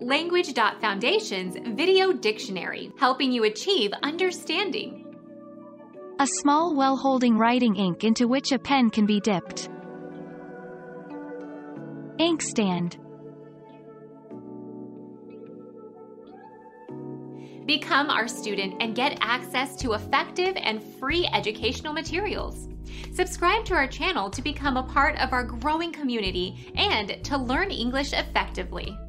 Language.Foundation's Video Dictionary, helping you achieve understanding. A small well holding writing ink into which a pen can be dipped. Inkstand. Become our student and get access to effective and free educational materials. Subscribe to our channel to become a part of our growing community and to learn English effectively.